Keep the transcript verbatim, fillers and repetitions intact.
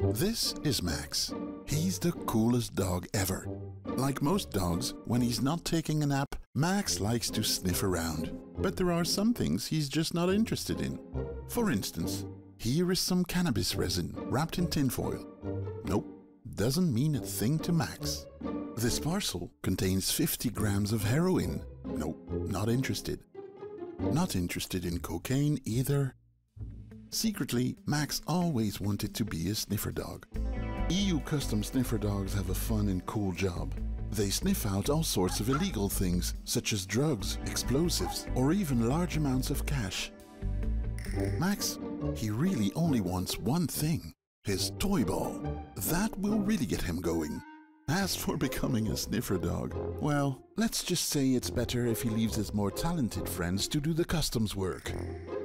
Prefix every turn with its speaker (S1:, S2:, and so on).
S1: This is Max. He's the coolest dog ever. Like most dogs, when he's not taking a nap, Max likes to sniff around. But there are some things he's just not interested in. For instance, here is some cannabis resin wrapped in tinfoil. Nope, doesn't mean a thing to Max. This parcel contains fifty grams of heroin. Nope, not interested. Not interested in cocaine either. Secretly, Max always wanted to be a sniffer dog. E U custom sniffer dogs have a fun and cool job. They sniff out all sorts of illegal things, such as drugs, explosives, or even large amounts of cash. Max, he really only wants one thing, his toy ball. That will really get him going. As for becoming a sniffer dog, well, let's just say it's better if he leaves his more talented friends to do the customs work.